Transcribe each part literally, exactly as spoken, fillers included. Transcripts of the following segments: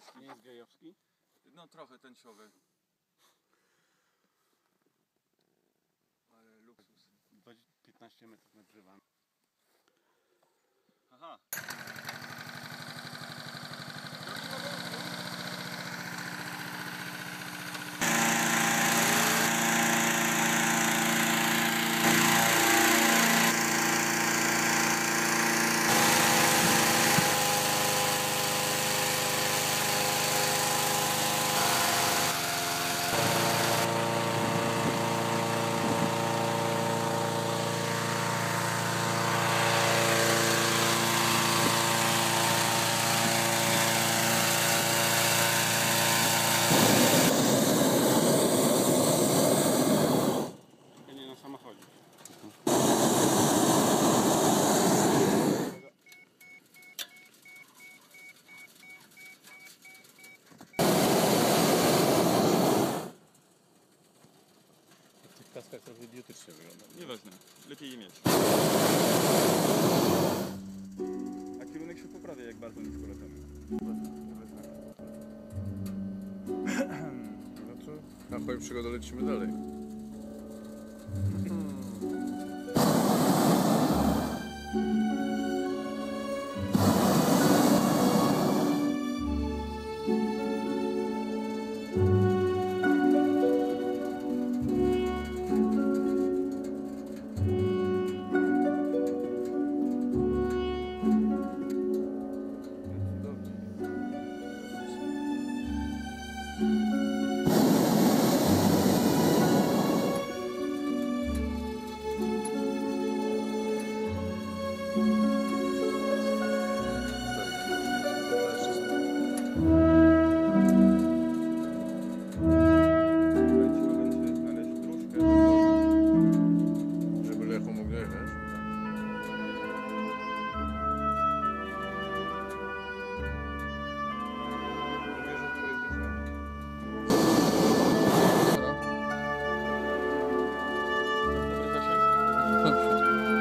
Nie jest gejowski? No trochę tęciowy. Ale luksus. piętnaście metrów nad drzewami. Aha. Nie na samochodzie. W tych kaskach trochę idiotycznie wygląda. Nieważne, lepiej je mieć. A kierunek się poprawia, jak bardzo nisko latamy. No to na twoją przygodę lecimy dalej. Żeby Lechu mógł dojechać. Dobry zasięg?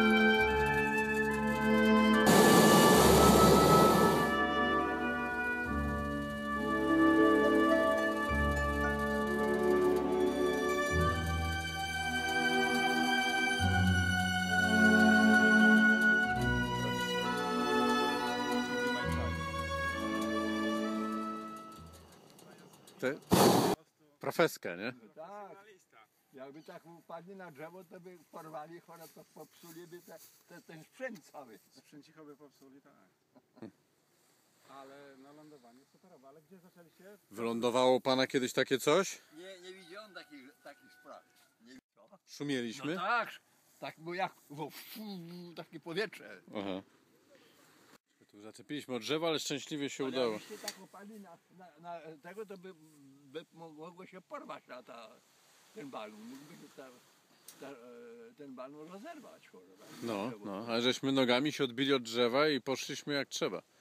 Te? Profeskę, nie? Tak, jakby tak upadli na drzewo, to by porwali chora, to popsuli by te, te, ten sprzęt cały. Sprzęcicho by popsuli, tak. Ale na lądowaniu superowo. Ale gdzie zaczęliście? Wylądowało pana kiedyś takie coś? Nie, nie widziałem takich, takich spraw. Nie widziałem. Szumieliśmy? No tak, tak było jak wo- takie powietrze. Aha. Tu zaczepiliśmy od drzewa, ale szczęśliwie się Ale udało. jakbyście tak upadli na, na, na tego, to by, by mogło się porwać na ta, ten balon. Mógłby się ta, ta, e, ten balon rozerwać. Chora, No, no, ale żeśmy nogami się odbili od drzewa i poszliśmy jak trzeba.